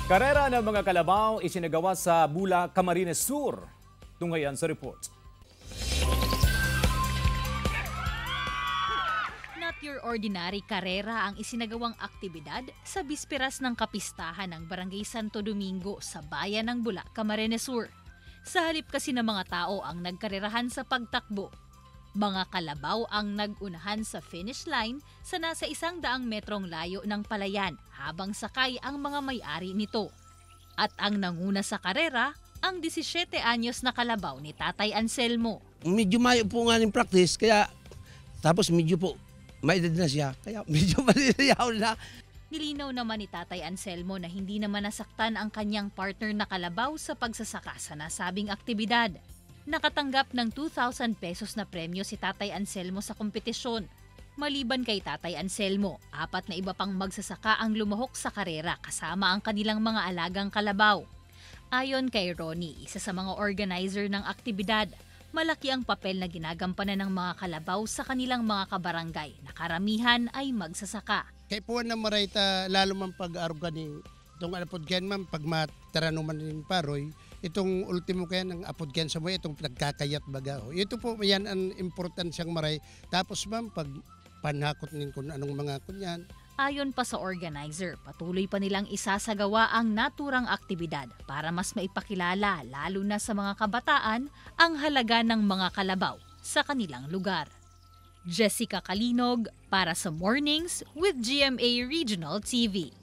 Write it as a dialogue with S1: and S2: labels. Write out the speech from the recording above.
S1: Karera ng mga kalabaw isinagawa sa Bula, Camarines Sur. Tunghayan sa report.
S2: Not your ordinary karera ang isinagawang aktibidad sa bisperas ng kapistahan ng Barangay Santo Domingo sa bayan ng Bula, Camarines Sur. Sa halip kasi ng mga tao ang nagkarerahan sa pagtakbo. Mga kalabaw ang nag-unahan sa finish line sa nasa 100 metrong layo ng palayan habang sakay ang mga may-ari nito. At ang nanguna sa karera, ang 17 anyos na kalabaw ni Tatay Anselmo.
S3: Medyo mayo po nga ng practice, kaya tapos medyo po may edad na siya, kaya medyo maliliyaw na.
S2: Nilinaw naman ni Tatay Anselmo na hindi naman nasaktan ang kanyang partner na kalabaw sa pagsasaka sa nasabing aktibidad. Nakatanggap ng 2,000 pesos na premyo si Tatay Anselmo sa kompetisyon. Maliban kay Tatay Anselmo, 4 na iba pang magsasaka ang lumahok sa karera kasama ang kanilang mga alagang kalabaw. Ayon kay Ronnie, isa sa mga organizer ng aktibidad, malaki ang papel na ginagampanan ng mga kalabaw sa kanilang mga kabarangay na karamihan ay magsasaka.
S4: Kaya po na marayta lalo man pag-aruga ni itong apod ken man pag mataranuman ng paroy, itong ultimo kaya ng apod ken sa mo itong nagkakayat baga. Ito po yan ang importansyang maray. Tapos ma'am pag panhakot nin kung anong mga kunyan.
S2: Ayon pa sa organizer, patuloy pa nilang isasagawa ang naturang aktibidad para mas maipakilala lalo na sa mga kabataan ang halaga ng mga kalabaw sa kanilang lugar. Jessica Kalinog para sa Mornings with GMA Regional TV.